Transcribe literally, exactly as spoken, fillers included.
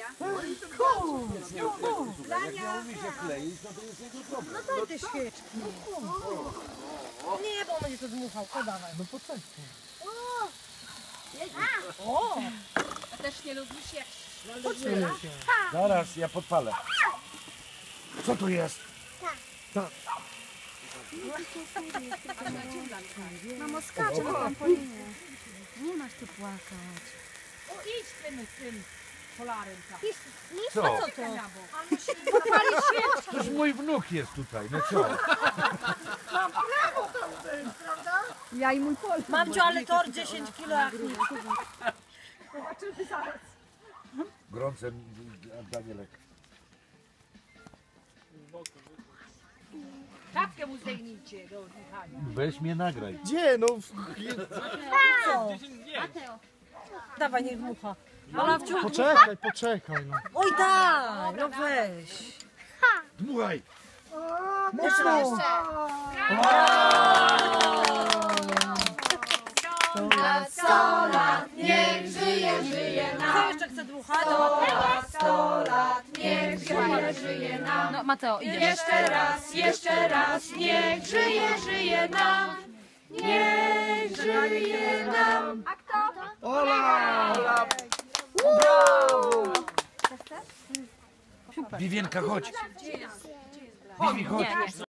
Jak nie umie się kleić, no to jest jego problem. No daj te świeczki. Nie, bo on będzie to dmuchał. O, dawaj. No poczekaj. O! A też nie lubisz jak... Zaraz, ja podpalę. Co tu jest? Mamo, skacze na trampolinie. Nie masz tu płakać. O, idź tym, tym polarem tam. Co? Co to? Zapalić świeczkę. Toż mój wnuk jest tutaj, no co? Ja i mój pol. Mamciu, ale tor dziesięć kilo jak nic. Gorące, Danielek. Czapkę mu zdejmijcie do oddychania. Weź mnie nagraj. Gdzie? No. Co? Dawaj, niech dmucha. Olafciu, Poczekaj, poczekaj. No. oj daj, no weź. Dmuchaj! Mocno. Sto lat, niech żyje, żyje Kto nam. jeszcze chce dmuchać? Sto lat, niech żyje, żyje nam. No Mateo, idziesz. Jeszcze raz, jeszcze raz, niech żyje, żyje nam. Niech żyje nam. A kto? Ola! Wiwienka, chodź. Wiwi, chodź.